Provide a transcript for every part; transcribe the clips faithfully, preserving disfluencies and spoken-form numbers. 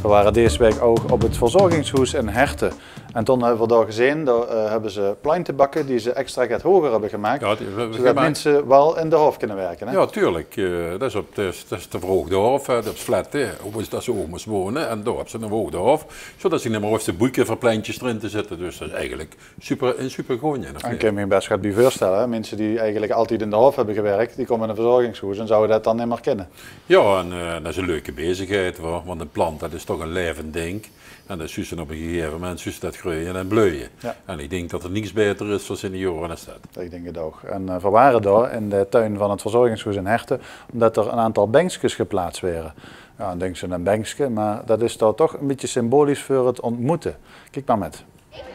We waren deze week ook op het verzorgingshuis in Herten. En toen hebben we daar gezien, daar uh, hebben ze plantenbakken die ze extra wat hoger hebben gemaakt. Ja, die, we, we zodat mensen wel in de hof kunnen werken. Hè? Ja, tuurlijk. Uh, dat is op de, dat is de verhoogde hof, dat is flat, hoe dat ze ook moest wonen. En daar hebben ze een verhoogde hof, zodat ze niet meer hoeft de boeken voor plantjes erin te zetten. Dus dat is eigenlijk super, een super gooien. Ik kan me je best bij voorstellen, hè? Mensen die eigenlijk altijd in de hof hebben gewerkt, die komen in een verzorgingshuis en zouden dat dan niet meer kennen. Ja, en uh, dat is een leuke bezigheid, want een plant dat is toch een levend ding. En dat is op een gegeven moment zus dat groeien en bloeien. Ja. En ik denk dat er niets beter is voor senioren dan dat. Ik denk het ook. En uh, we waren daar in de tuin van het verzorgingshuis in Herten, omdat er een aantal bankjes geplaatst werden. Ja, dan denk je een bankje, maar dat is daar toch een beetje symbolisch voor het ontmoeten. Kijk maar met.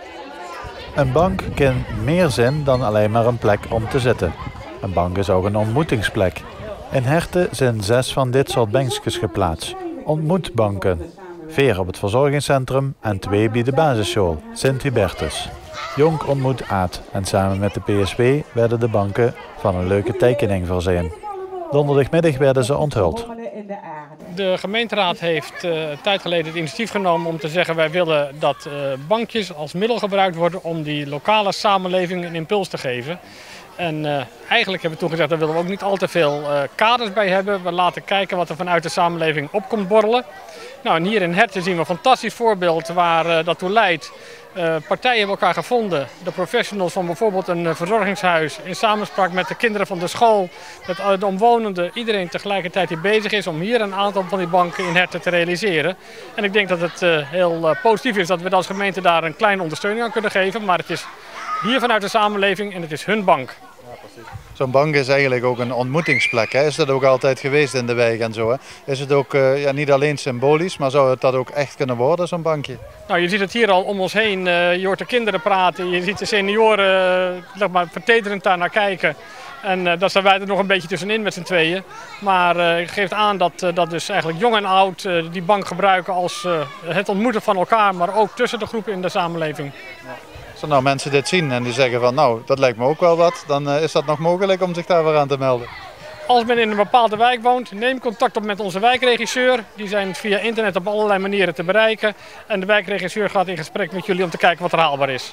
Een bank kent meer zin dan alleen maar een plek om te zitten. Een bank is ook een ontmoetingsplek. In Herten zijn zes van dit soort bankjes geplaatst. Ontmoetbanken. Vier op het verzorgingscentrum en twee bij de basisschool, Sint-Hubertus. Jonk ontmoet Aad en samen met de P S W werden de banken van een leuke tekening voorzien. Donderdagmiddag werden ze onthuld. De gemeenteraad heeft uh, een tijd geleden het initiatief genomen om te zeggen wij willen dat uh, bankjes als middel gebruikt worden om die lokale samenleving een impuls te geven. En uh, eigenlijk hebben we toen gezegd, daar willen we ook niet al te veel uh, kaders bij hebben. We laten kijken wat er vanuit de samenleving op komt borrelen. Nou, en hier in Herten zien we een fantastisch voorbeeld waar uh, dat toe leidt. Uh, partijen hebben elkaar gevonden. De professionals van bijvoorbeeld een uh, verzorgingshuis in samenspraak met de kinderen van de school, met uh, de omwonenden, iedereen tegelijkertijd die bezig is om hier een aantal van die banken in Herten te realiseren. En ik denk dat het uh, heel uh, positief is dat we als gemeente daar een kleine ondersteuning aan kunnen geven. Maar het is hier vanuit de samenleving en het is hun bank. Zo'n bank is eigenlijk ook een ontmoetingsplek. Hè? Is dat ook altijd geweest in de wijk en zo? Hè? Is het ook uh, ja, niet alleen symbolisch, maar zou het dat ook echt kunnen worden, zo'n bankje? Nou, je ziet het hier al om ons heen. Uh, je hoort de kinderen praten, je ziet de senioren uh, zeg maar, vertederend daar naar kijken. En uh, daar staan wij er nog een beetje tussenin met z'n tweeën. Maar uh, het geeft aan dat, uh, dat dus eigenlijk jong en oud uh, die bank gebruiken als uh, het ontmoeten van elkaar, maar ook tussen de groepen in de samenleving. Ja. Als nou mensen dit zien en die zeggen van nou, dat lijkt me ook wel wat, dan uh, is dat nog mogelijk om zich daar weer aan te melden. Als men in een bepaalde wijk woont, neem contact op met onze wijkregisseur. Die zijn via internet op allerlei manieren te bereiken. En de wijkregisseur gaat in gesprek met jullie om te kijken wat er haalbaar is.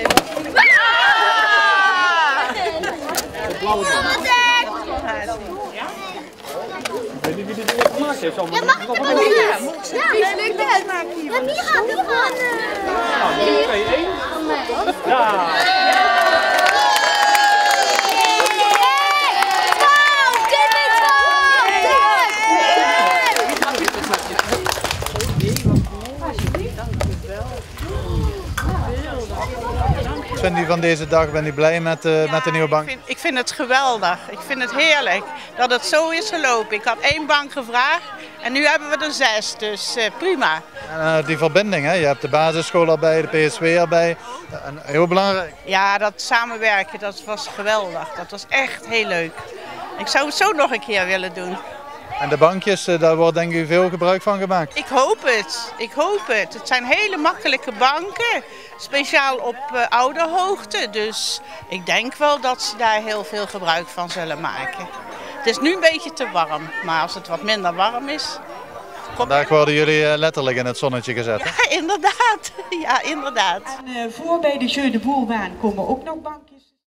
Ik weet niet wie dit ding gemaakt heeft. Ja, mag ik het ook? Ja, wie lukt het? Ja, Mira, doe gewoon. Nou, drie, twee, één. Ja. Zijn die van deze dag, ben je blij met, uh, ja, met de nieuwe bank? Ik vind, ik vind het geweldig. Ik vind het heerlijk dat het zo is gelopen. Ik had één bank gevraagd en nu hebben we er zes, dus uh, prima. Uh, die verbinding, hè? Je hebt de basisschool erbij, de P S W erbij. En heel belangrijk. Ja, dat samenwerken, dat was geweldig. Dat was echt heel leuk. Ik zou het zo nog een keer willen doen. En de bankjes, daar wordt denk ik veel gebruik van gemaakt? Ik hoop het. Ik hoop het. Het zijn hele makkelijke banken. Speciaal op uh, ouderhoogte. Dus ik denk wel dat ze daar heel veel gebruik van zullen maken. Het is nu een beetje te warm. Maar als het wat minder warm is... Vandaag worden jullie uh, letterlijk in het zonnetje gezet. Ja, inderdaad. Ja, inderdaad. En, uh, voor bij de Jeu de Boerbaan komen ook nog bankjes.